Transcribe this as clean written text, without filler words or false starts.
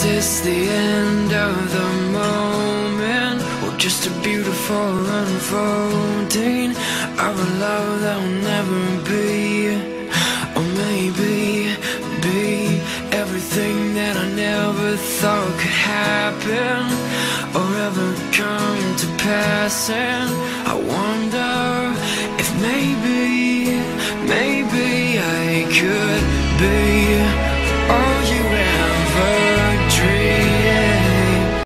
this the end of the moment, or just a beautiful unfolding of a love that will never be? Or maybe be everything that I never thought could happen or ever come to pass. And I wonder if maybe